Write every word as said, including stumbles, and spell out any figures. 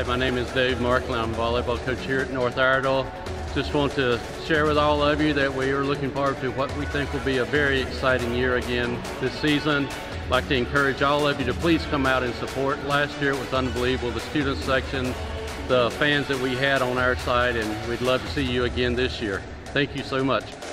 Hi, my name is Dave Markley. I'm a volleyball coach here at North Iredell. Just want to share with all of you that we are looking forward to what we think will be a very exciting year again this season. I'd like to encourage all of you to please come out and support. Last year it was unbelievable, the student section, the fans that we had on our side, and we'd love to see you again this year. Thank you so much.